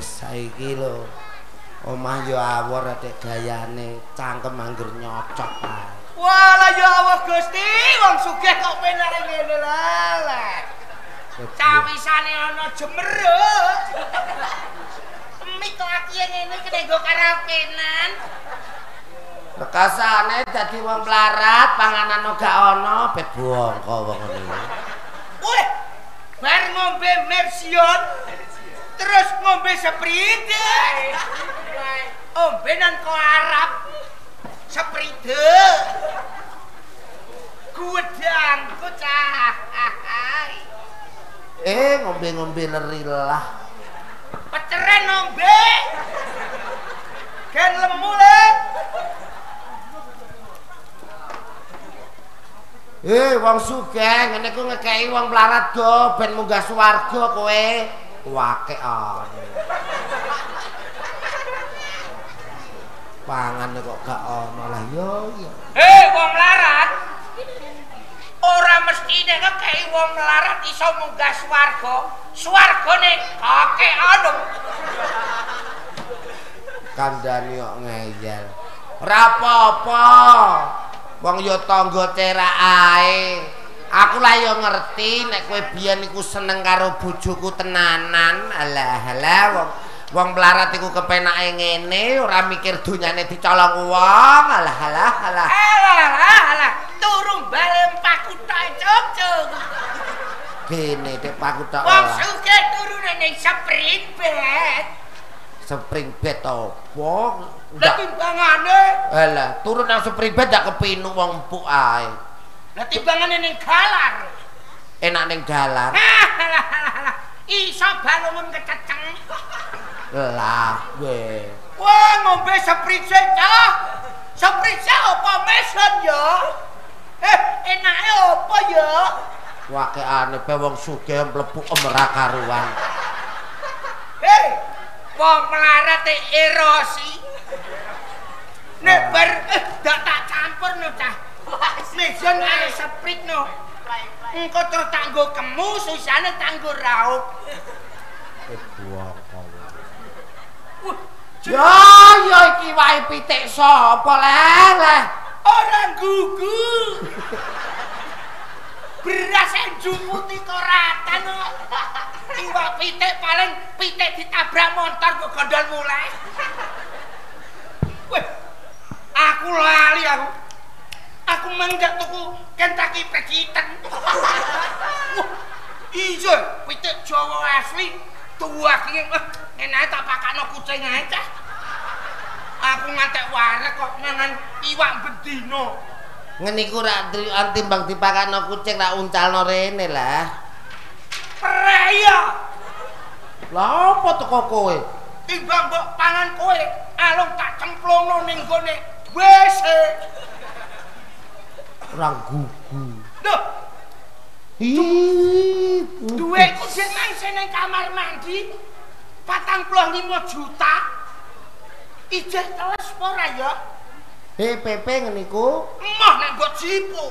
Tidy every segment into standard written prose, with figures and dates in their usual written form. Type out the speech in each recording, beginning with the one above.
saiki lho. Omah yo awor atik gayane, cangkem angger nyocok ae. Walah ya Allah Gusti, wong sugih kok penare ngene lah. Cawisane ana jemeruk. Mik kok aki ngene kene nggo karapenan. Rekasane dadi wong mlarat, panganan gak ana, bet bongko wong ngene. Weh, bar ngombe Mersion, terus ngombe Sprite. Ombenan kok Arab. Sprite. Gudangku cah. Ngombe-ngombe lerilah. Peceren ngombe. Gen lemu le. Wong sugih ngene ku ngekeki wong mlarat go ben munggah swarga kowe. Wakean. Pangan kok gak ana lah yo. Wong mlarat. Ora mesti nek ngekeki wong mlarat iso munggah swarga. Swargane kakek anu. Kandhane kok ngeyel. Ora apa-apa. Wong yo tangga cerak ae. Aku lah yo ngerti nek kowe biyen iku seneng karo bojoku tenanan. Alah wong melarat iku kepenake ngene, ora mikir donyane dicolong wong. Alah. Turu balen pakutak cocok. Kene dek pakutak. Wong sugih turune ning spring bed. Spring bed apa? Lah timbangane. Alah, turun nang spring bed ndak kepinu wong empuk ae. Lah timbangane ning galar. Enak ning galar. Iso balungun kececeng. Lah, weh. Wah, ngombe Sprite cah. Sprite apa meson ya? Enake apa ya? Wakeane pe wong sugih mlebu ora karuan. Wong melarat erosi. Nek bar dak tak campur no cah. Meson karo Sprite no. Engko terus tak nggo kemu, susane tak nggo raup. Ya iki wae pitik sapa leh. Ora gugu. Beras njumuti koratan. Iwak pitik paling pitik ditabrak motor kok gondol mulai. Weh. Aku lali aku. Aku menggak tuku Kentucky Fried Chicken. Ijo, pitik Jawa asli. Tua ki enake tak pakakno kucing ae cah. Aku ngantek wareg kok mangan iwak bedino. Ngene iku rak timbang dipakakno kucing rak uncalno rene lah. Preya. Lah apa teko kowe? Timbang mbok pangan kowe, alung tak cemplungno ning gone WC. Ora gugu. Lho, duweku sing nang seneng kamar mandi 45 juta. Ijeh teles ora ya? PP ngene iku. Emoh nek mbok jipuk.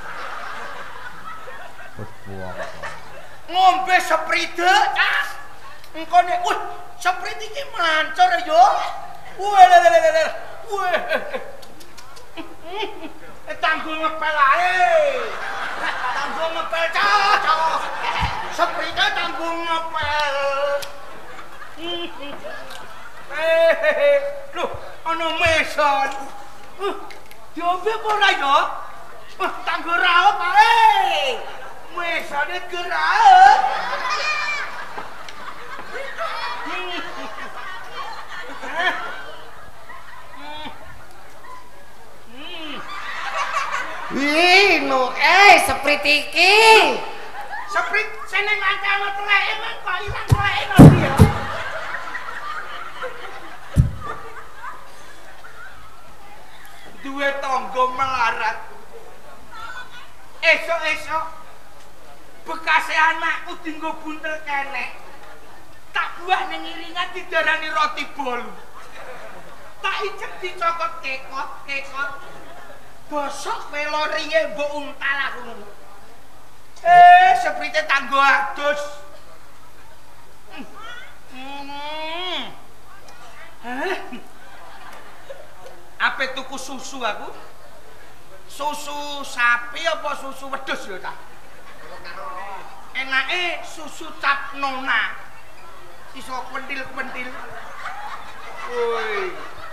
Ngombe Sprite, Cah. Engko nek Sprite iki mancur ya. Tangguh ngepel ae. Tangguh ngepel cah. Sprite tangguh ngepel. Lho, ana meson. Diombe apa ora ya? Tangguh raup ae. Mesone geraup. Sprite iki. Sprite seneng ancane teleke mah kok ilang teleke no dia. Duwe tangga melarat. Esok-esok bekase anakku dinggo buntel kenek. Tak buah ning iringan didarani roti bolu. Tak ijek dicokot kekot. Bosok meloriye mbok untal aku ngono. Sprite tanggo adus. Ape tuku susu aku? Susu sapi apa susu wedhus ya ta? Enake susu cap nona. Iso kwentil-kwentil. Woi.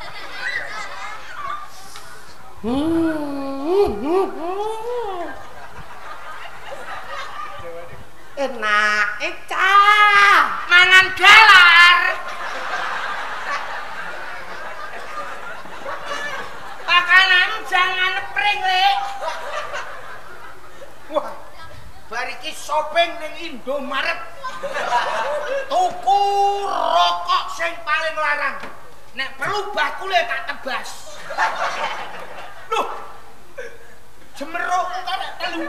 Enak, cah. Mangan galar. Makanan jangan pring, Lek. Wah. Bar iki shopping ning Indomaret. Tuku rokok sing paling larang. Nek perlu bakule tak tebas. Loh. Jemeruk kok nek telu.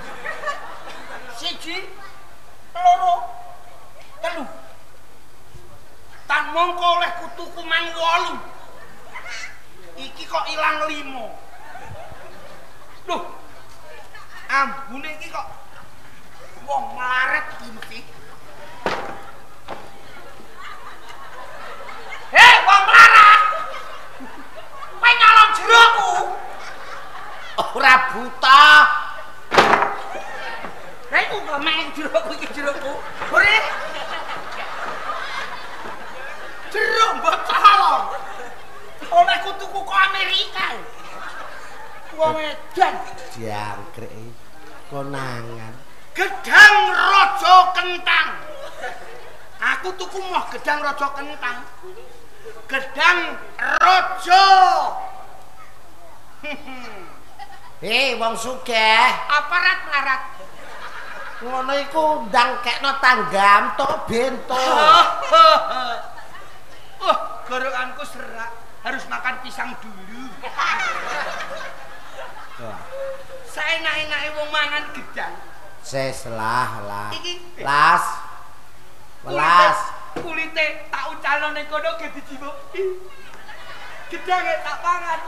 Siji, loro, telu. Tan mongko oleh kutuku mang 8. Iki kok ilang 5. Loh. Ambune iki kok wong melarat iki. Hei, wong melarat. Kowe nyolong jeroku. Ora buta. Lah iku kok main jeroku iki jeroku. Ore. Jeruk mbok calon. Oleh kutuku kok Amerika. Wong edan Jangkrik konangan. gedang raja kentang. Aku tuku moh gedang raja kentang. Gedang raja. Wong sugih. Aparat larat. Ngono iku ndang kekno tanggam tok bento. Gorokanku serak. Harus makan pisang dulu. Saenak-enake wong mangan gedang. Seselah lah. Iki Las. Welas. Kulite tak ucalno ning kono ge dijiwo. Gedange tak pangan.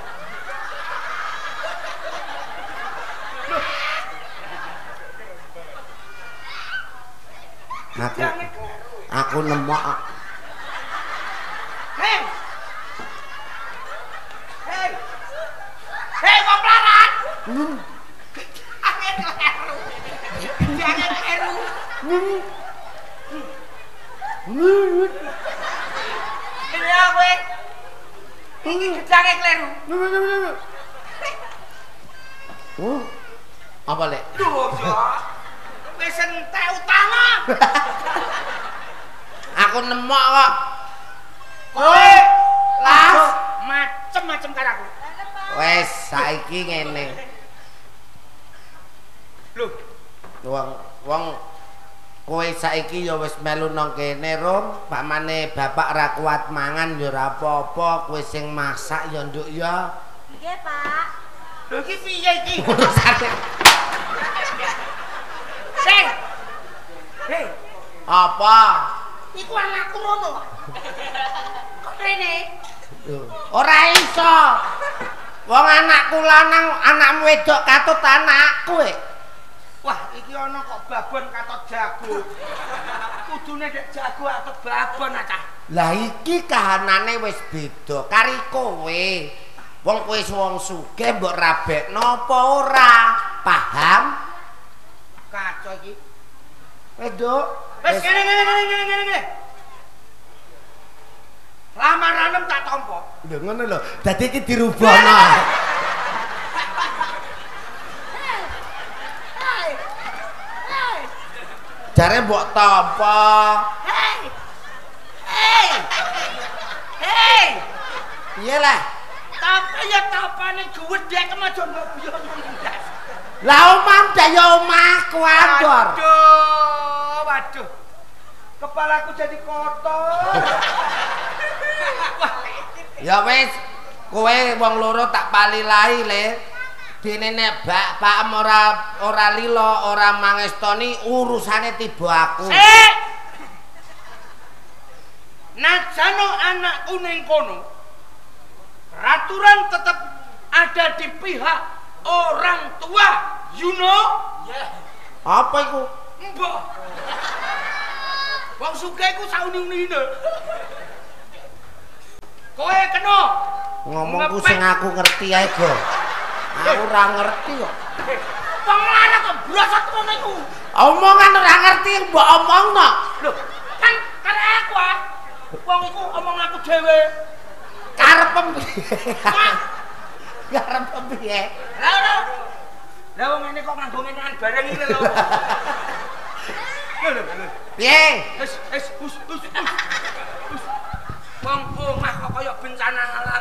Aku nemok. Hei. Hei. Hei wong larat. Jangan eru. Ini apa? Ini gedange kleru. Apa lek? Duh, wis entek utama. Aku nemok kok. Kowe las macem-macem karo aku. Wes saiki ngene. Lho, Wong kowe saiki ya wis melu nang kene, Rum. Pamane bapak ra kuat mangan ya ora apa-apa, kowe sing masak ya nduk ya. Nggih, Pak. lho iki piye iki? Urusane Sing. Hei, apa? iku anakku rono. Kok rene? Ora iso. Wong anakku lanang, anakmu wedok katut anakku. Wah, iki ana kok babon katot jago. Kudune dek jago atau babon acah. Lah iki kahanane wis beda kari kowe. Wong kowe wong sugih mbok rabekno apa ora? Paham? Kacau iki. Wedok. Wis ngene. Lamaranem tak tampa. Lho ngono lho. Dadi iki dirubahno. Jare mbok tampa. Hei. Piye lah? Tampa ya tampane gedhe kemajon mbok biyen ndas. Lah omah daya omahku andor. Waduh. Kepalaku jadi kotor. Ya wis, kowe wong loro tak palilahi le. Dene nek bapak ora lila, ora mangestoni urusane tiba aku. Sik. Najano anakku ning kono. Peraturan tetap ada di pihak orang tua, you know? Apa iku? Mbok. Wong sugih iku sauni-unine. Kowe kena. Ngomongku sing aku ngerti ae, Go. Aku ora ngerti kok. Wong lanang kok brosot ngono iku. Omongan ora ngerti mbok omongno. Lho, kan kare aku ah. Wong iku omong aku dhewe. Karepem piye? Karepem piye? Lah wong ngene kok nganggo ngenean bareng iki lho. Lho. Piye? Wis. Wong omah kok kaya bencana alam.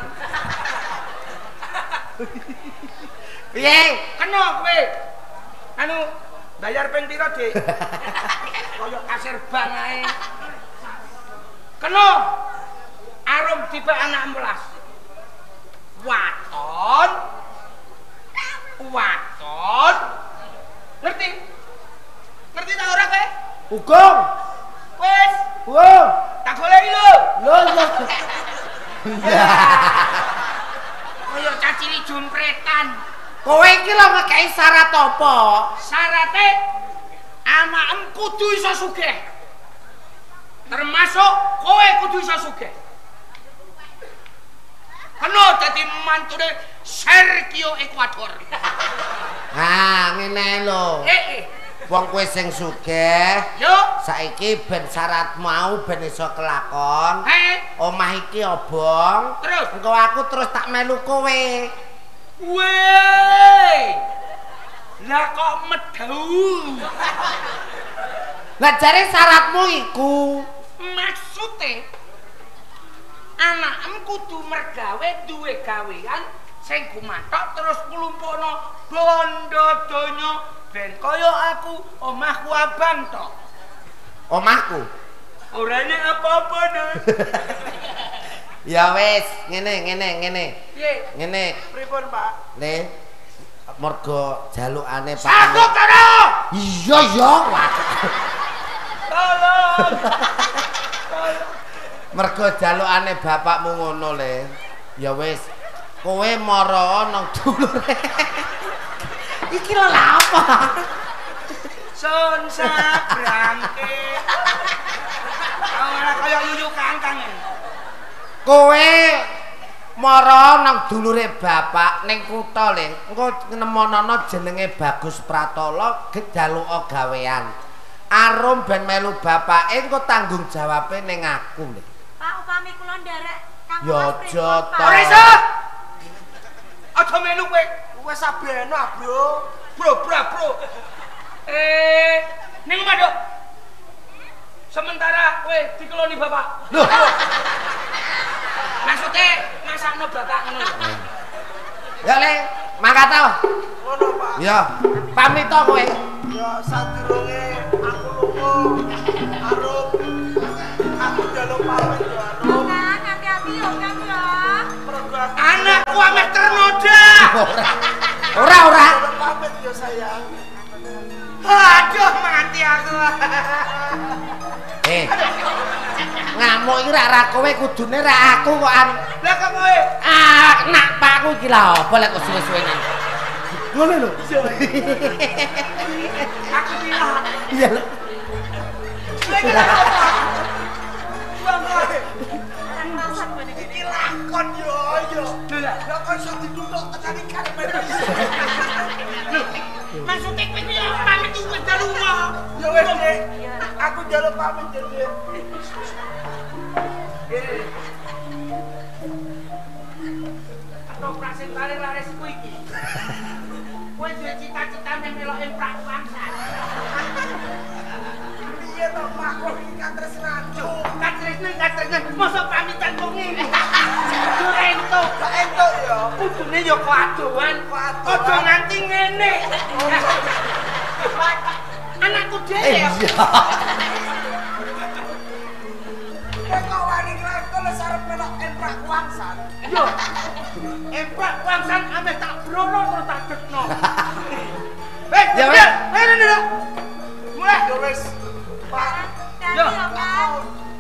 Piye? Kena kowe. Anu bayar ping pira, Dik? Kaya kasir bank ae. Kena. Arum tipe anak 11. Waton. Ngerti? Ngerti ta ora kowe? Ugong. Wis. Wo. Tak goleki lho. Lho. Kaya cacili jumpretan. Kowe iki lho ngekeki syarat apa? Syarate anakem kudu iso sugih. Termasuk kowe kudu iso sugih. Kena dadi mantune Sergio Ecuador. Ngene lho. Wong kowe sing sugih. Yo, Saiki ben syarat mau ben iso kelakon. Omah iki obong. Terus engko aku terus tak melu kowe. Wey. Lah kok medhau. Lah jare syaratmu iku maksude anakem kudu mergawe duwe gawean sing gumathok terus nglumpukno bondo donya ben kaya aku omahku abang tok. Omahku Ora nek apa-apa nek. ya wis, ngene. Piye? Ngene. Pripun, Pak? Le mergo jalukane Pak. Sagok karo. Iya ya. Tolong. Mergo jalukane bapakmu ngono le. Ya wis, kowe mara nang dulure. Iki lho apa? Sun sabrangke. Ora kaya yuyu kangkang. Kowe mara nang dulure bapak ning kutha le. Engko nemonono jenenge Bagus Pratala gejaluka gawean. Arum ben melu bapake engko tanggung jawabe ning aku le. Pak upami kula nderek Kang Ya aja ta. Ora iso. Aja melu kowe. Wis sabeno, Bro. Bro. Ning omah, Dok. Sementara kowe dikeloni bapak. Lho. Maksudnya ngasakno bapak ngono. Ya le, mangkat to. Ngono, Pak. Ya, pamit to kowe. Ya sadurunge aku lunga arep aku njaluk pamit yo Arum. Kang, hati-hati yo Kang ya. Anakku ameh ternoda. Ora. Pamit yo sayang. Aduh mati aku. Ngamuk iki ra kowe kudune ra aku kok an. Lah kok kowe? Nak pakku iki lho, apa lek kok suwe-suwenan. Ngono lho. Aku bilang. Iya lho. Iki lakon yo. Lah kok iso ditutuk tekani karep. Maksudnya kowe iki pamit wis dalunga. Ya wis, Dik. Aku njaluk pamit, Dik. Atau prasen laris ku iki. Kowe duwe cita-citane melok emprak wangsan. Piye to, Pak? Kok iki katresnan? Katresnan. Mosok pamitan kok ngene. Entuk ya. Kudune ya keadoan. Aja nganti ngene. Anakku dhewe ya. Kok wani nglakon arep melok emprak wangsan. Yo. Emprak wangsan ameh tak brono terus tak dekno. Ya wis. Ayo. Mulai yo wis. Pak. Yo Kang.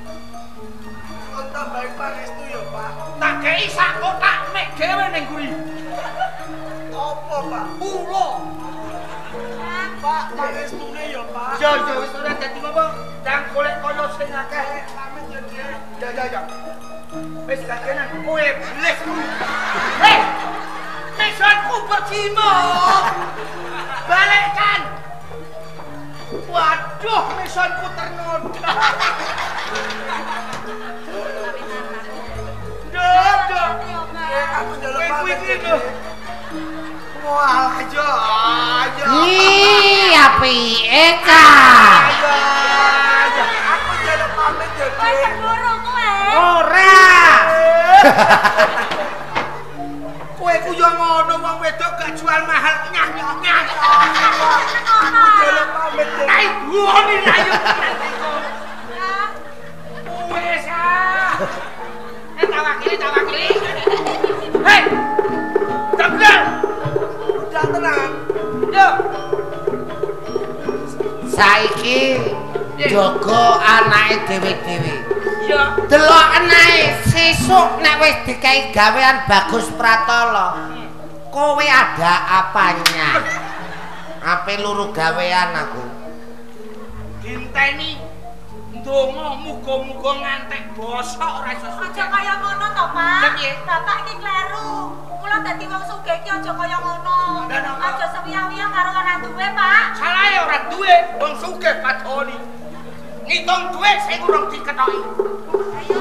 Untuk baik pangestu ya, Pak. Tak kei sak kotak mek dhewe ning kuwi. Apa, Pak? Ulo. Pak, pangestune ya, Pak. Ya wis ora dadi apa. Ndang golek kaya sing akeh pamit ya, Dik. Ya. Wis kakenan kowe blesku. Hei! Mesonku bercimok. Balikkan. Waduh, mesonku ternoda. Dodo. Aku njaluk Kowe pamit. iki lho. Wah, aja. Ih, apike ta? Aku njaluk pamit ya, Kowe Dik. cemburu kowe. Ora. Kowe ku yo ngono wong wedok gak jual mahal nyah-nyah. Njaluk pamit, Dik. Kae duoni ayo. Wes ah. Tawakili. Hei. Tablar. Udah tenang. Yo. Saiki jaga anake dhewe-dhewe. Yo. Delok anake sesuk nek wis dikai gawean Bagus Pratala. Kowe ada apanya? Ape luru gawean aku. Dinteni ndonga muga-muga ngantek bosok ora iso Aja kaya ngono to, Pak. Lah piye? Bapak iki kleru. Mula dadi wong sugih iki aja kaya ngono. Lah napa? Aja sewiyang-wiyang karo ora duwe, Pak. salah ya ora duwe wong sugih padoni. Ngitung duit sing urung diketoki. Ayo